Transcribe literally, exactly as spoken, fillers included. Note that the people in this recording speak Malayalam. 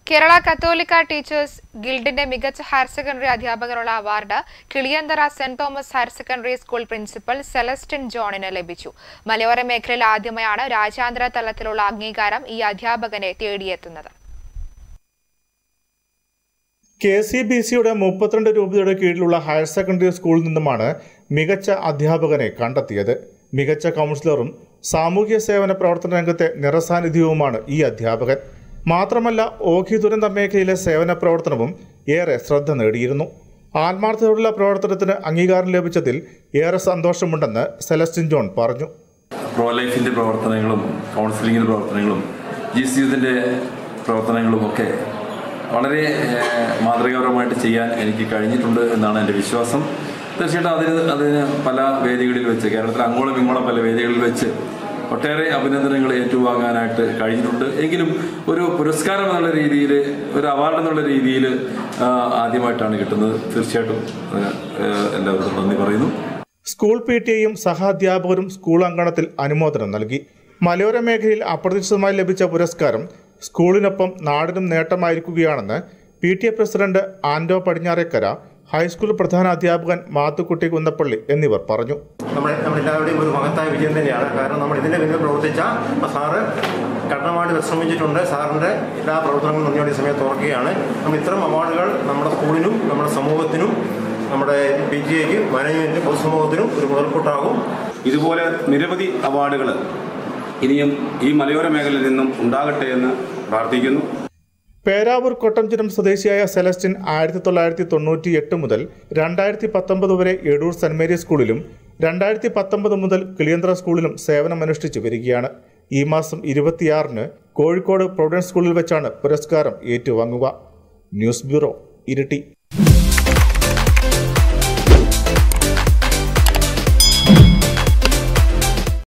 Kerala Katholika Teachers Guildന്റെ മികച്ച ഹയർ സെക്കൻഡറി അധ്യാപകനുള്ള award Kiliyanthara Saint Thomas higher secondary school principal Celestin ജോണിന് ലഭിച്ചു. മലയോര മേഖലയിൽ ആദ്യമായാണ് രാജ്യാന്തര തലത്തിലുള്ള അംഗീകാരം ഈ അധ്യാപകനെ തേടിയെത്തുന്നത്. കെ സി ബി സിയുടെ മുപ്പത്തിരണ്ട് രൂപയുടെ കീഴിലുള്ള ഹയർ സെക്കൻഡറി സ്കൂളിൽ നിന്നുമാണ് മികച്ച അധ്യാപകനെ കണ്ടെത്തിയത്. മികച്ച കൗൺസിലറും സാമൂഹ്യ സേവന പ്രവർത്തന രംഗത്തെ നിറസാന്നിധ്യവുമാണ് ഈ അധ്യാപകൻ. മാത്രമല്ല, ഓഖി ദുരന്ത മേഖലയിലെ സേവന പ്രവർത്തനവും ഏറെ ശ്രദ്ധ നേടിയിരുന്നു. ആത്മാർത്ഥതയുള്ള പ്രവർത്തനത്തിന് അംഗീകാരം ലഭിച്ചതിൽ ഏറെ സന്തോഷമുണ്ടെന്ന് സെലസ്റ്റിൻ ജോൺ പറഞ്ഞു. പ്രോ ലൈഫിൻ്റെ പ്രവർത്തനങ്ങളും കൗൺസിലിങ്ങിൻ്റെ പ്രവർത്തനങ്ങളും ജി സി യുദിൻ്റെ പ്രവർത്തനങ്ങളും ഒക്കെ വളരെ മാതൃകാപരമായിട്ട് ചെയ്യാൻ എനിക്ക് കഴിഞ്ഞിട്ടുണ്ട് എന്നാണ് എൻ്റെ വിശ്വാസം. തീർച്ചയായിട്ടും അതിന് അതിന് പല വേദികളിൽ വെച്ച് കേരളത്തിൽ അങ്ങോളം ഇങ്ങോളം പല വേദികളിൽ വെച്ച് ഒട്ടേറെ അഭിനന്ദനങ്ങൾ ഏറ്റുവാങ്ങാനായിട്ട് കഴിഞ്ഞിട്ടുണ്ട്. എങ്കിലും ഒരു പുരസ്കാരം എന്നുള്ള രീതിയിൽ, ഒരു അവാർഡ് എന്നുള്ള രീതിയിൽ ആദ്യമായിട്ടാണ് കിട്ടുന്നത്. തീർച്ചയായിട്ടും എല്ലാവർക്കും നന്ദി പറയുന്നു. സ്കൂൾ പി ടി എയും സഹാധ്യാപകരും സ്കൂൾ അങ്കണത്തിൽ അനുമോദനം നൽകി. മലയോര മേഖലയിൽ അപ്രതീക്ഷിതമായി ലഭിച്ച പുരസ്കാരം സ്കൂളിനൊപ്പം നാടിനും നേട്ടമായിരിക്കുകയാണെന്ന് P T A president Ando Padinjarekkara, high school പ്രധാന അധ്യാപകൻ മാത്തുക്കുട്ടി കുന്നപ്പള്ളി എന്നിവർ പറഞ്ഞു. നമ്മുടെ നമ്മളെല്ലാവരുടെയും ഒരു മഹത്തായ വിജയം തന്നെയാണ്. കാരണം നമ്മൾ ഇതിൻ്റെ പിന്നിൽ പ്രവർത്തിച്ച സാറ് കഠിനമായിട്ട് പരിശ്രമിച്ചിട്ടുണ്ട്. സാറിൻ്റെ എല്ലാ പ്രവർത്തനങ്ങളും നന്ദിയോടെ സമയത്ത് ഓർക്കുകയാണ്. നമ്മൾ ഇത്തരം അവാർഡുകൾ നമ്മുടെ സ്കൂളിനും നമ്മുടെ സമൂഹത്തിനും നമ്മുടെ പി ടി എക്കും മാനേജ്മെൻറ്റിനും പൊതുസമൂഹത്തിനും ഒരു മുതൽക്കൂട്ടാകും. ഇതുപോലെ നിരവധി അവാർഡുകൾ ഇനിയും ഈ മലയോര മേഖലയിൽ നിന്നും ഉണ്ടാകട്ടെ എന്ന് പ്രാർത്ഥിക്കുന്നു. പേരാവൂർ കൊട്ടംചുരം സ്വദേശിയായ സെലസ്റ്റിൻ ആയിരത്തി തൊള്ളായിരത്തി തൊണ്ണൂറ്റി എട്ട് മുതൽ രണ്ടായിരത്തി പത്തൊമ്പത് വരെ എടൂർ സെന്റ് മേരീസ് സ്കൂളിലും രണ്ടായിരത്തി പത്തൊമ്പത് മുതൽ കിളിയന്തറ സ്കൂളിലും സേവനമനുഷ്ഠിച്ചു വരികയാണ്. ഈ മാസം ഇരുപത്തിയാറിന് കോഴിക്കോട് പ്രൊവിഡൻസ് സ്കൂളിൽ വെച്ചാണ് പുരസ്കാരം ഏറ്റുവാങ്ങുക. News bureau, Iritty.